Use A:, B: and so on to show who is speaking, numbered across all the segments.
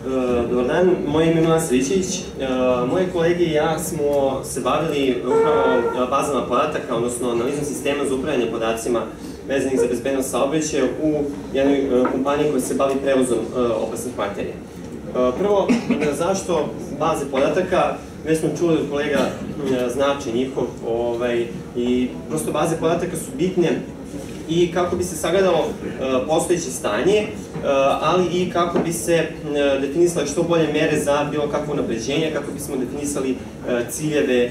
A: Dobar dan, moje ime je Milan Srićević. Moje kolege i ja smo se bavili upravo bazama podataka, odnosno analizom sistema za upravljanje podacima vezanih za bezbednost saobraćaja u jednoj kompaniji koja se bavi prevozom opasnih materija. Prvo, zašto baze podataka? Već smo čuli od kolega značaj njihov i prosto baze podataka su bitne i kako bi se sagledalo postojeće stanje, ali i kako bi se definisale što bolje mere za bilo kakvo unapređenje, kako bismo definisali ciljeve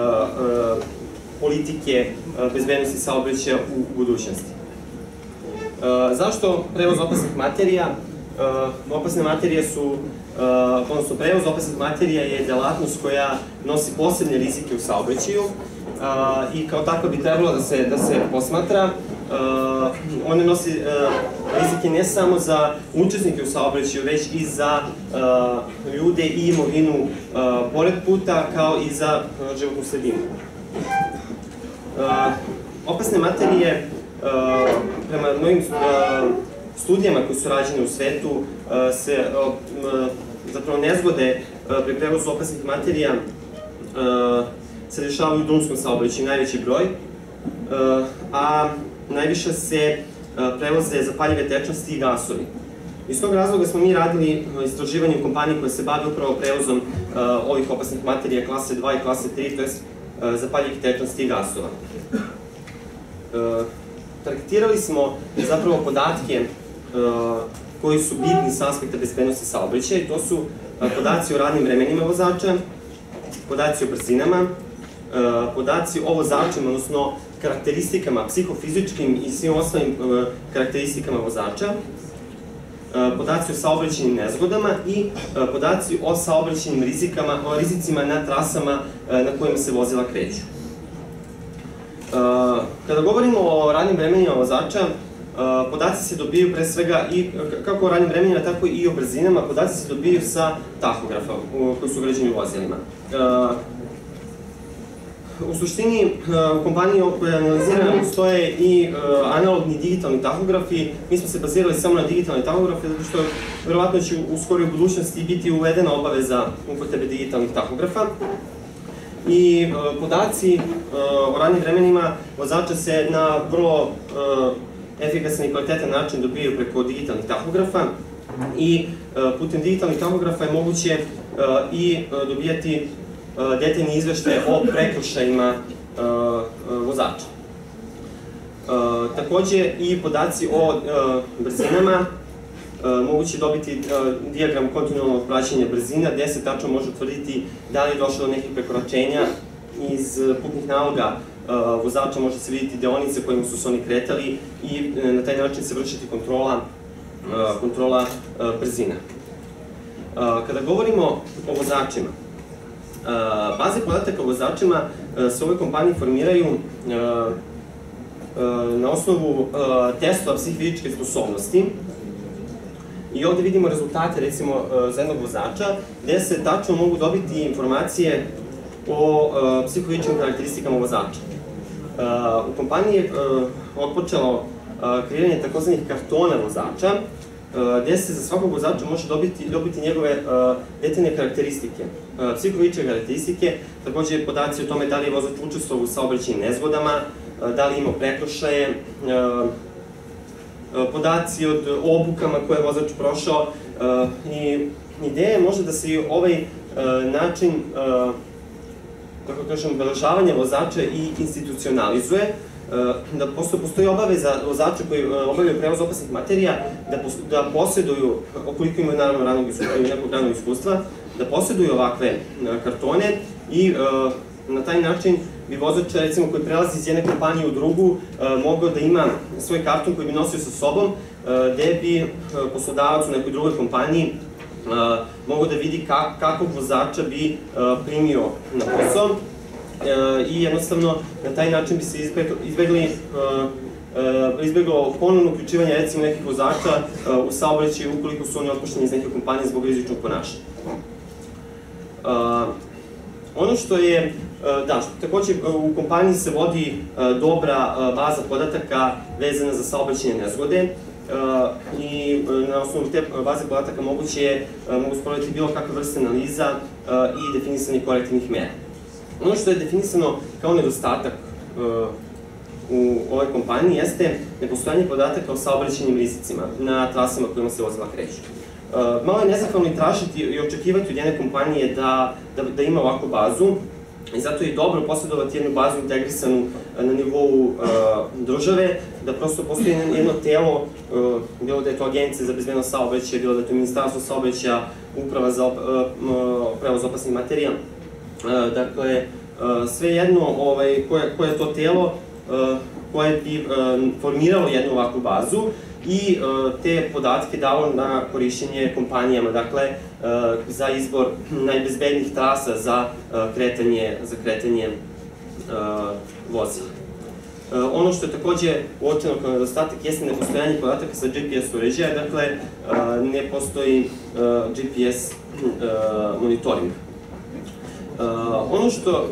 A: politike bezbednosti saobraćaja u budućnosti. Zašto prevoz opasnih materija? Opasne materije su, odnosno prevoz opasnih materija je delatnost koja nosi posebne rizike u saobraćaju i kao takva bi trebalo da se posmatra. One nosi rizike ne samo za učesnike u saobraćaju, već i za ljude i imovinu pored puta, kao i za životnu sredinu. Opasne materije, prema mnogim studijama koji su rađene u svetu, zapravo nezgode pri prevozu opasnih materija se dešavaju u drumskom saobraćaju, najveći broj, a najviše se prevoze zapaljive tečnosti i gasovi. Iz tog razloga smo mi radili istraživanje u kompaniji koja se bavi upravo prevozom ovih opasnih materija klase 2 i klase 3, to je zapaljivih tečnosti i gasova. Targetirali smo zapravo podatke koji su bitni s aspekta bezbednosti saobraćaja i to su podaci o radnim vremenima vozača, podaci o brzinama, podaci o vozačima, odnosno karakteristikama, psihofizičkim i svim ostalim karakteristikama vozača, podaci o saobraćajnim nezgodama i podaci o saobraćajnim rizicima na trasama na kojima se vozila kreću. Kada govorimo o radnim vremenima vozača, podaci se dobijaju pre svega i kako o radnim vremenima, tako i o brzinama. Podaci se dobijaju sa tahografa koji su ugrađeni u vozilima. U suštini, u kompaniji koja je analizirana postoje i analogni digitalni tahografi. Mi smo se bazirali samo na digitalne tahografe, zato što verovatno će u skoroj budućnosti biti uvedena obaveza upotrebe digitalnih tahografa. I podaci o radnim vremenima vozača se na vrlo efikasan i kvalitetan način dobijaju preko digitalnih tahografa i putem digitalnih tahografa je moguće i dobijati detaljni izveštaje o prekršajima vozača. Takođe i podaci o brzinama, moguće dobiti dijagram kontinualnog praćenja brzina, gde se tačno može utvrditi da li je došlo do nekih prekoračenja. Iz putnih naloga vozača može se vidjeti deonice kojima su se oni kretali i na taj način se vršiti kontrola brzina. Kada govorimo o vozačima, baze podataka o vozačima se u ovoj kompaniji formiraju na osnovu testova psihofizičke sposobnosti i ovde vidimo rezultate, recimo, za jednog vozača, gde se tačno mogu dobiti informacije o psihofizičkim karakteristikama vozača. U kompaniji je otpočelo kreiranje takozvanih kartona vozača, gde se za svakog vozača može dobiti njegove detaljne karakteristike, psihofizičke karakteristike, takođe podaci o tome da li je vozač učestvovao u saobraćajnim nezgodama, da li ima prekršaje, podaci od obukama koje je vozač prošao i ideja je možda da se i ovaj način, kako kažem, obeležavanja vozača i institucionalizuje, da postoji obaveza vozača koji obavljaju prevoz opasnih materija da posjeduju, ukoliko imaju naravno nekog radnog iskustva, da posjeduju ovakve kartone i na taj način bi vozač, recimo, koji prelazi iz jedne kompanije u drugu, mogao da ima svoj karton koji bi nosio sa sobom, gde bi poslodavac u nekoj drugoj kompaniji mogao da vidi kakvog vozača bi primio na posao i jednostavno na taj način bi se izbeglo ponovno uključivanje, recimo, nekih vozača u saobraćaj ukoliko su oni otpušteni iz neke kompanije zbog rizičnog ponašanja. Ono što je, takođe u kompaniji se vodi dobra baza podataka vezana za saobraćajne nezgode. i na osnovu te baze podataka mogu sprovoditi bilo kakve vrste analiza i definisanje korektivnih mera. Ono što je definisano kao nedostatak u ovoj kompaniji jeste nepostojanje podataka o saobraćajnim rizicima na trasama kojima se vozila kreću. Malo je nezahvalno i tražiti i očekivati od jedne kompanije da ima ovakvu bazu, i zato je dobro posjedovati jednu bazu integrisanu na nivou države, da prosto postoji jedno telo, bilo da je to Agencija za bezbednost saobraćaja, bilo da je to Ministarstvo saobraćaja, Uprava za prevoz opasnih materija. Dakle, svejedno koje je to telo koje bi formiralo jednu ovakvu bazu i te podatke dalo na korišćenje kompanijama, dakle, za izbor najbezbednijih trasa za kretanje vozila. Ono što je takođe uočeno kao nedostatak jeste nepostojanje podataka sa GPS uređaja, dakle, ne postoji GPS monitoring. Ono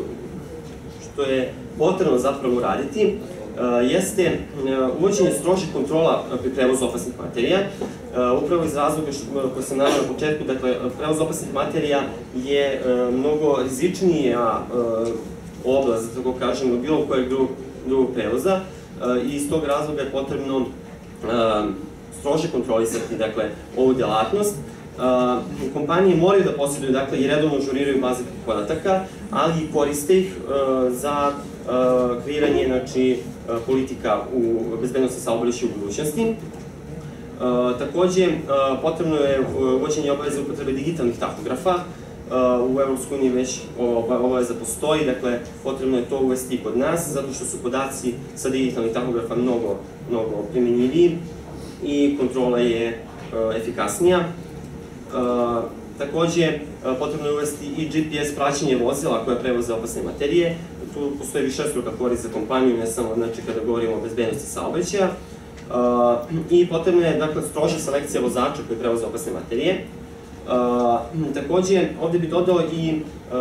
A: što je potrebno zapravo uraditi jeste uvođenje strožih kontrola pri prevozu opasnih materija, upravo iz razloga koje sam naveo na početku. Dakle, prevoz opasnih materija je mnogo rizičnija oblast, da tako kažemo, bilo kojeg drugog prevoza, i iz tog razloga je potrebno strože kontrolisati, dakle, ovu delatnost. Kompanije moraju da posjeduju, dakle, i redovno ažuriraju baze podataka, ali i koriste ih za kreiranje, znači, politika u bezbednosti saobraćaja u budućnosti. Takođe, potrebno je uvođenje obaveze upotrebe digitalnih tahografa. U EU već obaveza postoji, dakle, potrebno je to uvesti i kod nas, zato što su podaci sa digitalnih tahografa mnogo primenjiviji i kontrola je efikasnija. Takođe, potrebno je uvesti i GPS praćenje vozila koje prevoze opasne materije. Tu postoji višestruka korist za kompaniju, ne samo, znači, kada govorimo o bezbednosti saobraćaja. I potrebna je, dakle, stroža selekcija vozača koji prevoze opasne materije. Takođe, ovde bih dodao i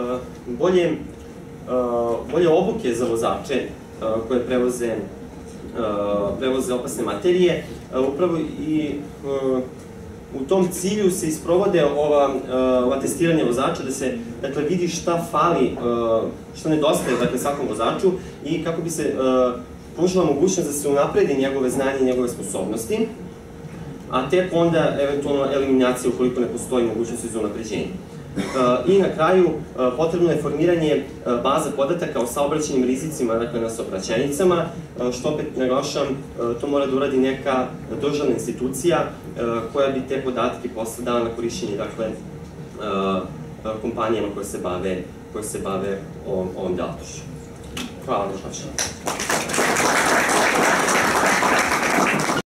A: bolje obuke za vozače koje prevoze opasne materije. Upravo i u tom cilju se isprovode ova testiranja vozača, da se, dakle, vidi šta fali, šta nedostaje, dakle, svakom vozaču, i kako bi se pružila mogućnost da se unapredi njegove znanje i njegove sposobnosti, a tek onda eventualno eliminacija ukoliko ne postoji mogućnosti za unapređenje. I na kraju, potrebno je formiranje baza podataka o saobraćajnim rizicima, dakle, na saobraćajnicama, što opet naglašavam, to mora da uradi neka državna institucija koja bi te podatke posle dala na korišćenje, dakle, kompanijama koje se bave ovom delatnošću. Hvala na pažnji.